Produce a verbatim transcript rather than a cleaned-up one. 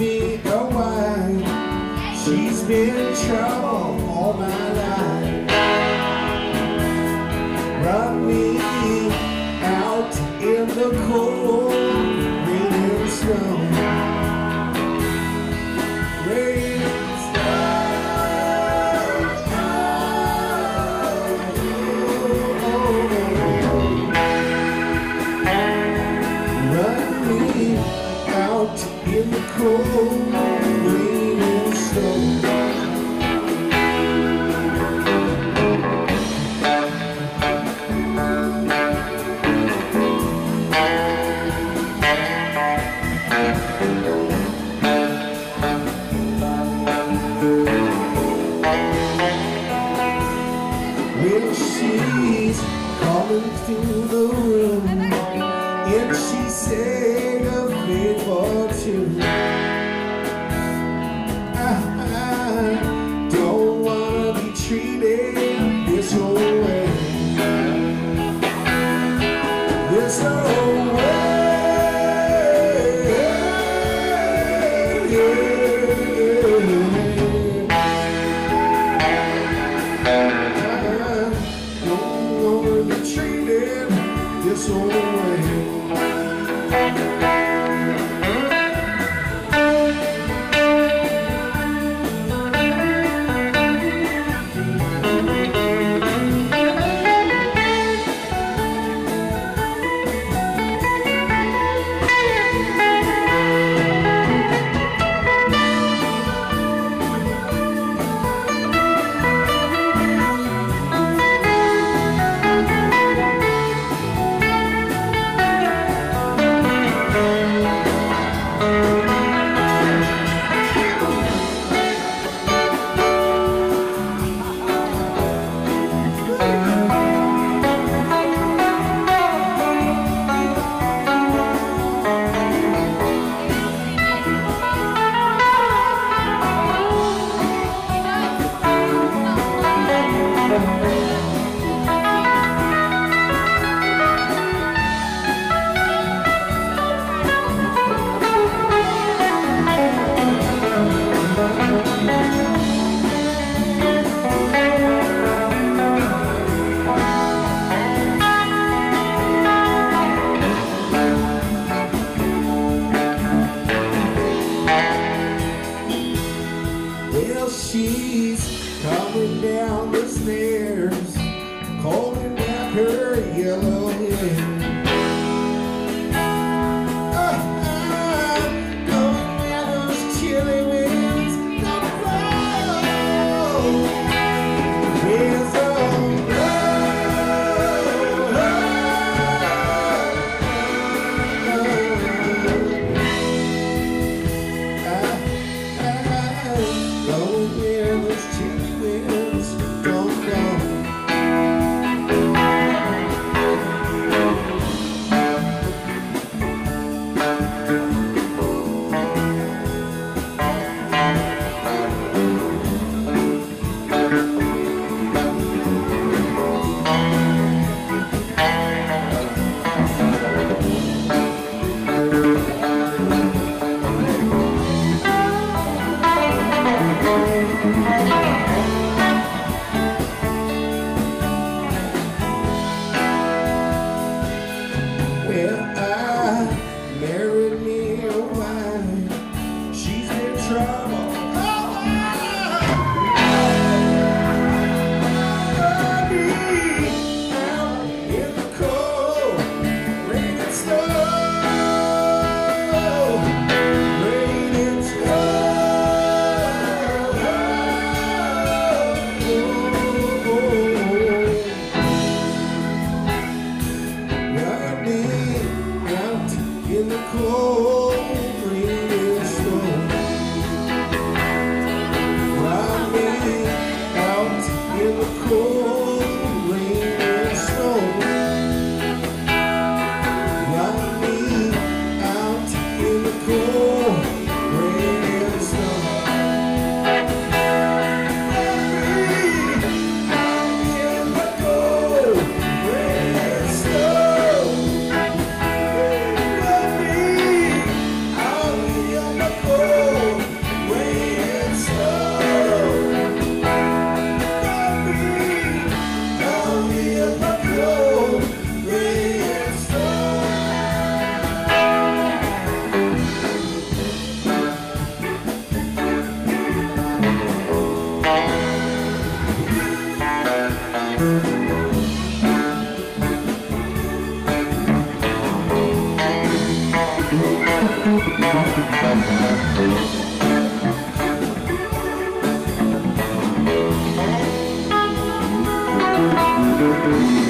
me a wife. She's been trouble all my life. Run me out in the cold rain and snow. Rain and snow. Run me out in the cold rain and snow. When she's coming through the room and she sang a faithful tune, I don't wanna be treated this old way, this old way. Treated this old way. Well, she's coming down the stairs, holding back her yellow hair. Well, I married me a wife. She's been trouble. Thank you.